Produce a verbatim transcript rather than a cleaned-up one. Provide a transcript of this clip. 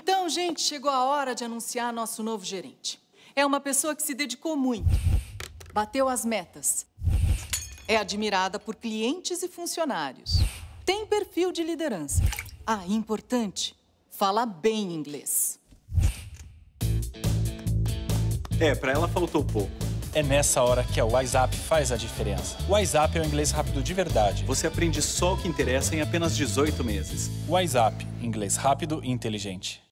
Então, gente, chegou a hora de anunciar nosso novo gerente. É uma pessoa que se dedicou muito, bateu as metas, é admirada por clientes e funcionários, tem perfil de liderança. Ah, importante, fala bem inglês. É, pra ela faltou pouco. É nessa hora que a WhatsApp faz a diferença. O WhatsApp é o inglês rápido de verdade. Você aprende só o que interessa em apenas dezoito meses. WhatsApp, inglês rápido e inteligente.